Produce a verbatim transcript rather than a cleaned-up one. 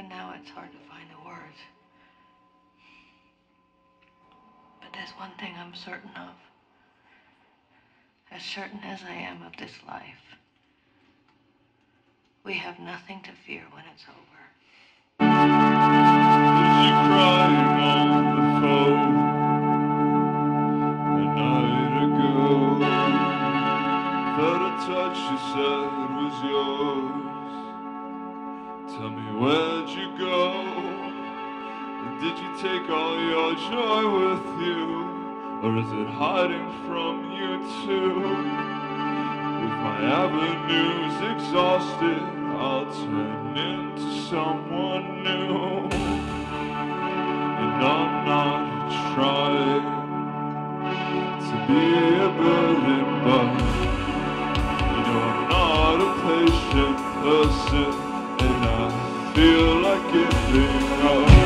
Even now, it's hard to find the words. But there's one thing I'm certain of. As certain as I am of this life. We have nothing to fear when it's over. Is you crying on the phone a night ago? Felt a touch you said was yours. Tell me, where'd you go? Did you take all your joy with you? Or is it hiding from you too? With my avenues exhausted, I'll turn into someone new. And I'm not trying to be a burden, but you know I'm not a patient person, and I feel like giving up.